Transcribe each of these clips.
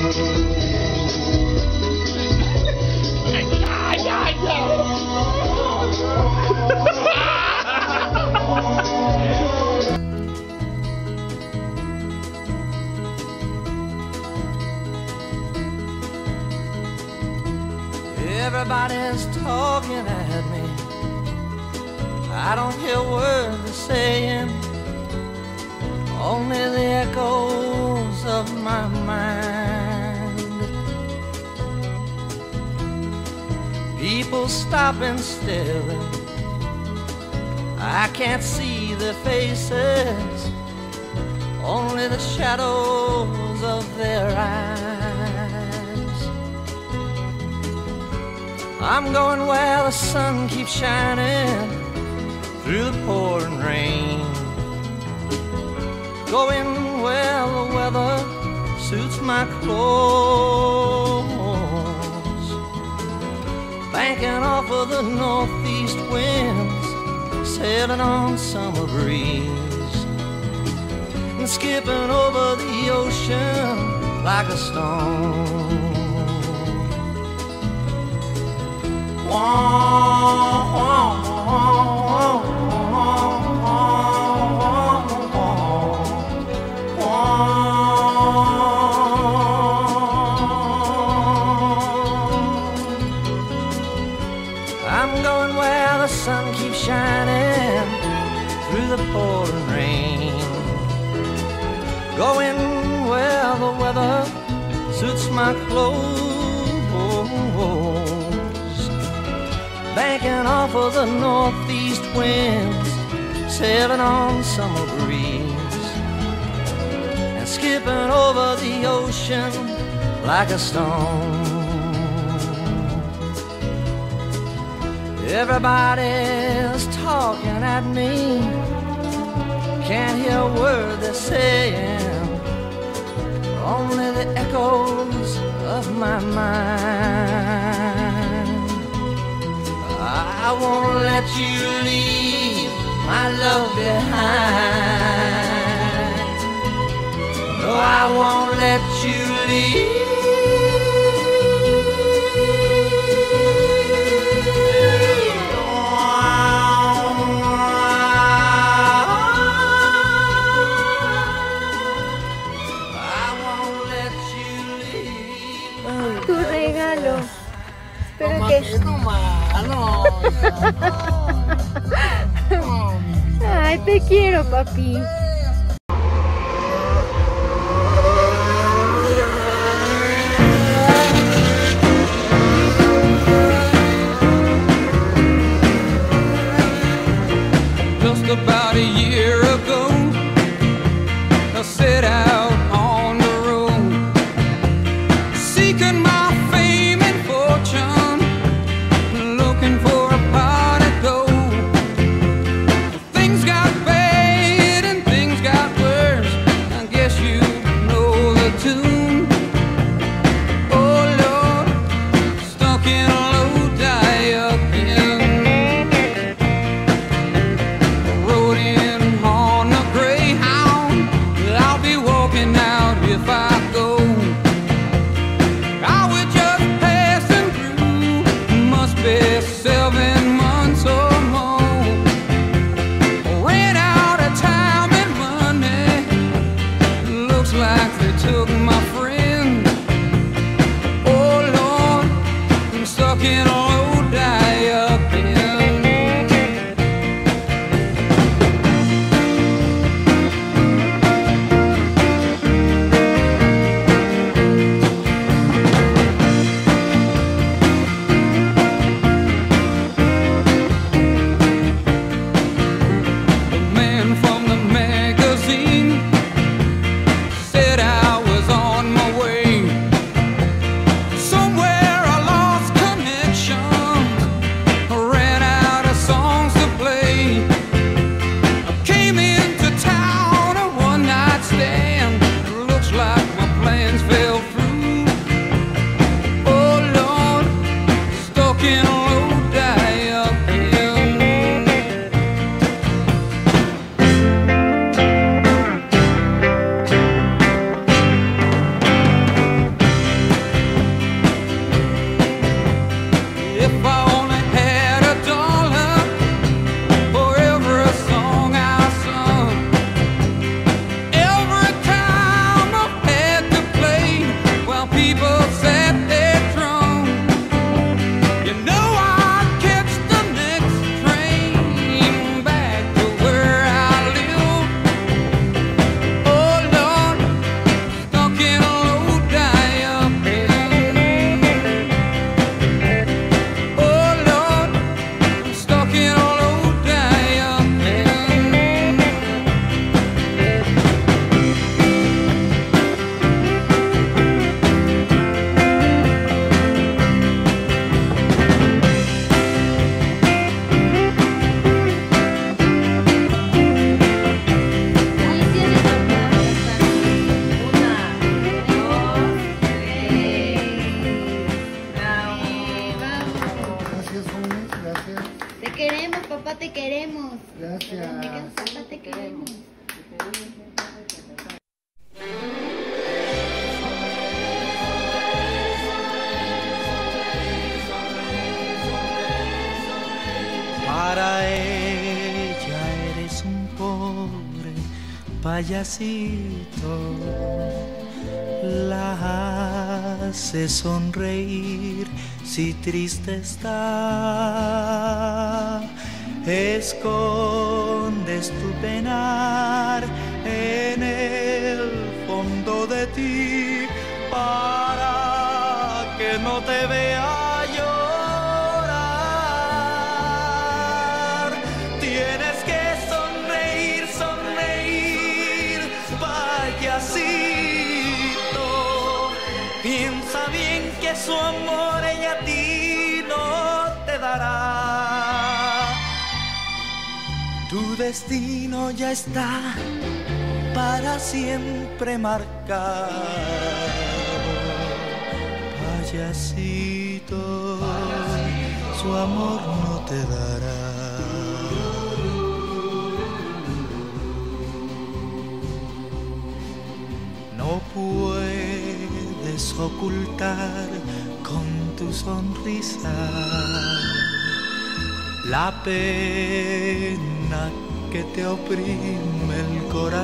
Everybody's talking at me. I don't hear words they're saying, only the echoes of my mind. People stop and staring, I can't see their faces, only the shadows of their eyes. I'm going where the sun keeps shining through the pouring rain, going where the weather suits my clothes, banking off of the northeast winds, sailing on summer breeze, and skipping over the ocean like a stone. I'm going where the sun keeps shining through the pouring rain, going where the weather suits my clothes, banking off of the northeast winds, sailing on summer breeze, and skipping over the ocean like a stone. Everybody's talking at me, can't hear a word they're saying, only the echoes of my mind. I won't let you leave my love behind. No, I won't let you leave. Tu regalo. Espero que... Ay, te quiero, papi. Just about a year ago, I set out on the road, seeking my fame and fortune, looking for a pot of gold. Things got bad and things got worse, I guess you know the tune. Oh Lord, stuck in a low die-up-in, rode in on a Greyhound. I'll be walking out if I go. I was just passing through, must be 7 months or more. Ran out of time and money, looks like they took my friend. Oh Lord, I'm stuck in a low die-up-in. The man from the magazine said I was Gracias. Te queremos. Para ella eres un pobre payasito, la hace sonreír si triste está. Escondes tu penar en el fondo de ti para que no te vea llorar. Tienes que sonreír, sonreír, payasito. Piensa bien que su amor ella a ti no te dará. Tu destino ya está para siempre marcado, payasito, su amor no te dará. No puedes ocultar con tu sonrisa la pena que te oprime el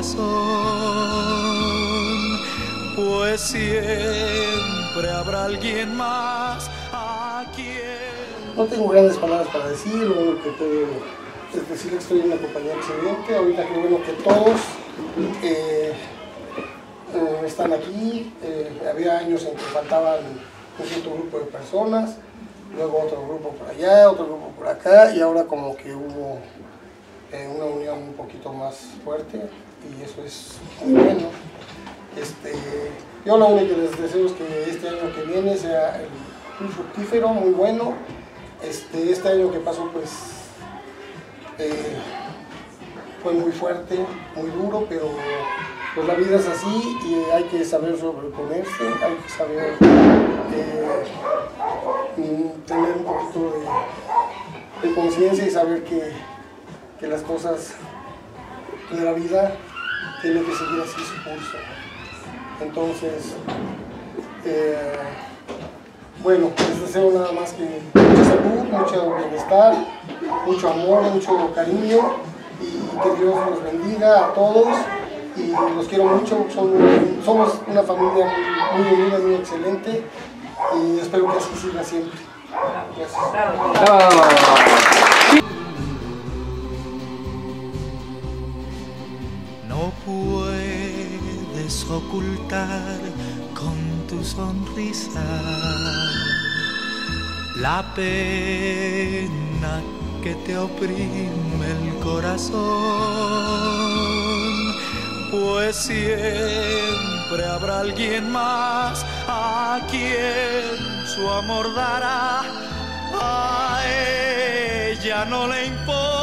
corazón, pues siempre habrá alguien más a quien... No tengo grandes palabras para decir, lo único que puedo es decir que estoy en una compañía excelente. Ahorita qué bueno que todos están aquí. Había años en que faltaban un cierto grupo de personas, luego otro grupo por allá, otro grupo por acá, y ahora como que hubo una unión un poquito más fuerte, y eso es muy bueno. Yo lo único que les deseo es que este año que viene sea muy fructífero, muy bueno. Este año que pasó pues fue muy fuerte, muy duro, pero pues la vida es así y hay que saber sobreponerse, hay que saber tener un poquito de conciencia y saber que las cosas de la vida tienen que seguir así su curso. Entonces, bueno, les deseo nada más que mucha salud, mucho bienestar, mucho amor, mucho cariño, y que Dios los bendiga a todos. Y los quiero mucho, somos una familia muy unida, muy excelente, y espero que así siga siempre. Gracias. No puedes ocultar con tu sonrisa la pena que te oprime el corazón, pues siempre habrá alguien más a quien su amor dará. A ella no le importa